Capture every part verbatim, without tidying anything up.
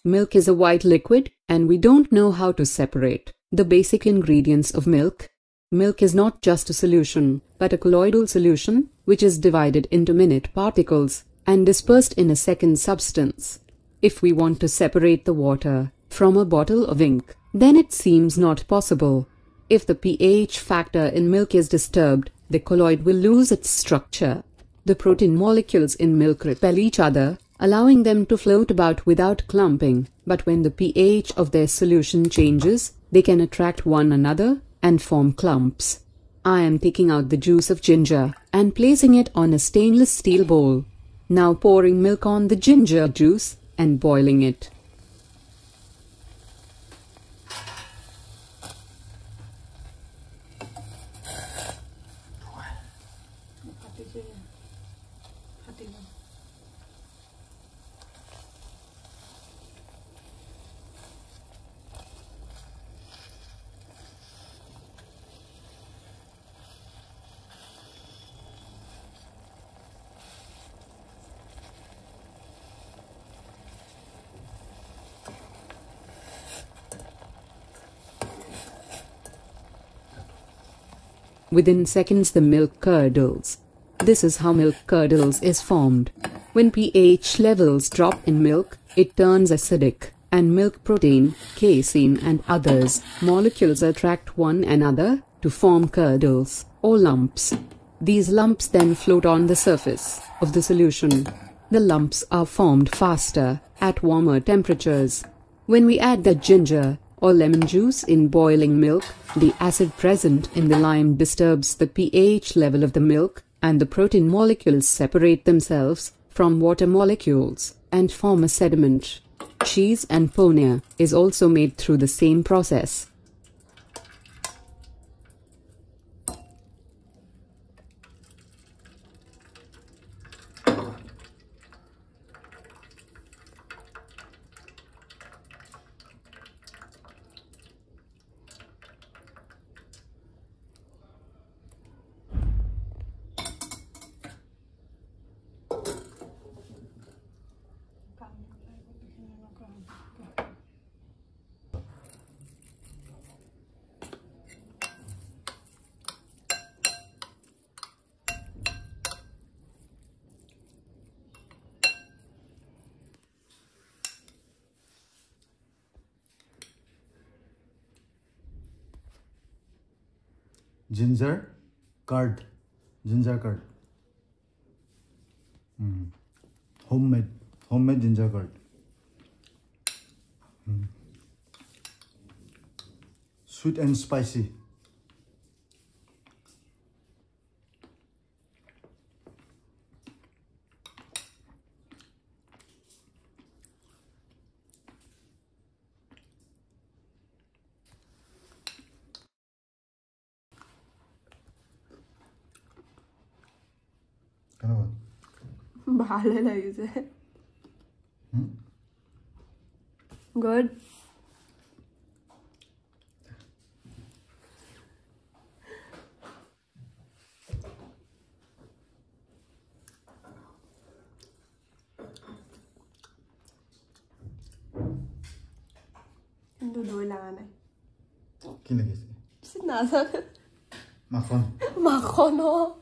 Milk is a white liquid, and we don't know how to separate the basic ingredients of milk. Milk is not just a solution, but a colloidal solution, which is divided into minute particles and dispersed in a second substance. If we want to separate the water from a bottle of ink, then it seems not possible. If the pH factor in milk is disturbed, the colloid will lose its structure. The protein molecules in milk repel each other, allowing them to float about without clumping, but when the pH of their solution changes, they can attract one another and form clumps. I am taking out the juice of ginger and placing it on a stainless steel bowl. Now pouring milk on the ginger juice and boiling it. Within seconds the milk curdles. This is how milk curdles is formed. When pH levels drop in milk, it turns acidic, and milk protein, casein and others molecules attract one another to form curdles or lumps. These lumps then float on the surface of the solution. The lumps are formed faster at warmer temperatures. When we add the ginger or lemon juice in boiling milk, the acid present in the lime disturbs the pH level of the milk, and the protein molecules separate themselves from water molecules and form a sediment. Cheese and paneer is also made through the same process. Ginger curd, ginger curd. Mm. Homemade, homemade ginger curd. Mm. Sweet and spicy. ভালো লাগছে good কিন্তু দই লাগা নাই কি লাগিছে না জানে মাখন মাখন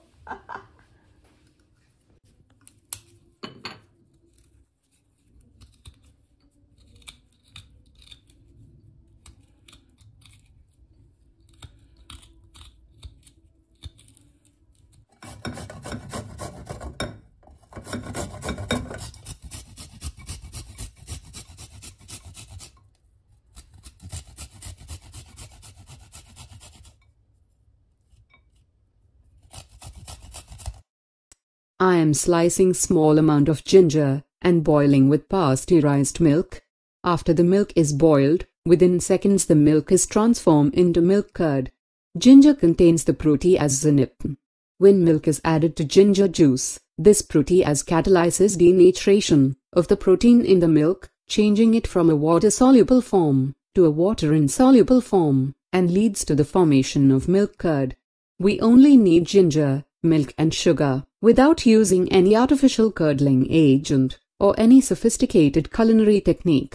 I am slicing small amount of ginger and boiling with pasteurized milk. After the milk is boiled, within seconds the milk is transformed into milk curd. Ginger contains the protease zingipain. When milk is added to ginger juice, this protease catalyses denaturation of the protein in the milk, changing it from a water-soluble form to a water-insoluble form, and leads to the formation of milk curd. We only need ginger, milk and sugar, without using any artificial curdling agent or any sophisticated culinary technique.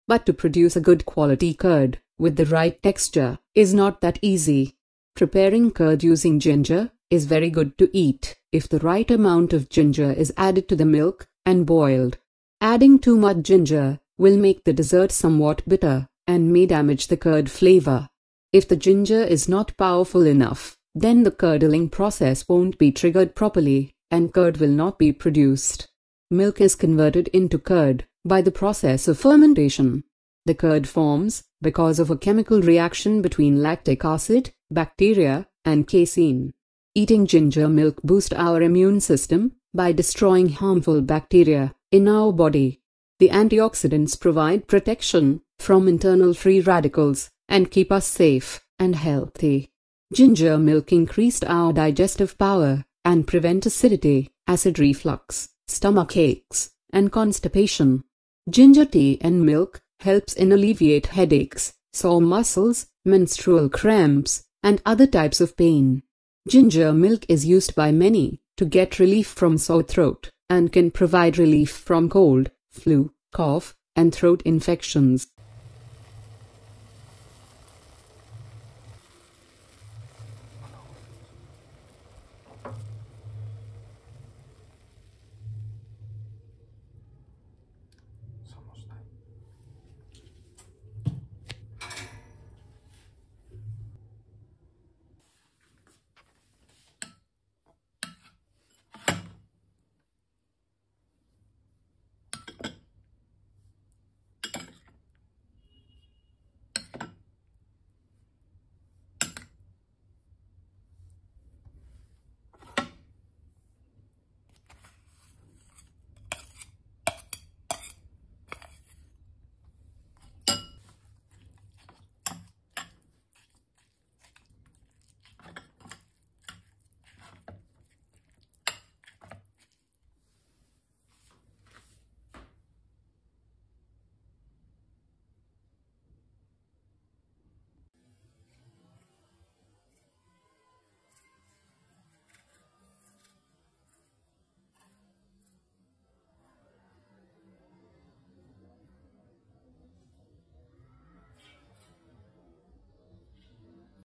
But to produce a good quality curd, with the right texture, is not that easy. Preparing curd using ginger is very good to eat if the right amount of ginger is added to the milk and boiled. Adding too much ginger will make the dessert somewhat bitter and may damage the curd flavor. If the ginger is not powerful enough, then the curdling process won't be triggered properly and curd will not be produced. Milk is converted into curd by the process of fermentation. The curd forms because of a chemical reaction between lactic acid, bacteria, and casein. Eating ginger milk boosts our immune system by destroying harmful bacteria in our body. The antioxidants provide protection from internal free radicals and keep us safe and healthy. Ginger milk increased our digestive power and prevent acidity, acid reflux, stomach aches, and constipation. Ginger tea and milk helps in alleviate headaches, sore muscles, menstrual cramps, and other types of pain. Ginger milk is used by many to get relief from sore throat and can provide relief from cold, flu, cough, and throat infections.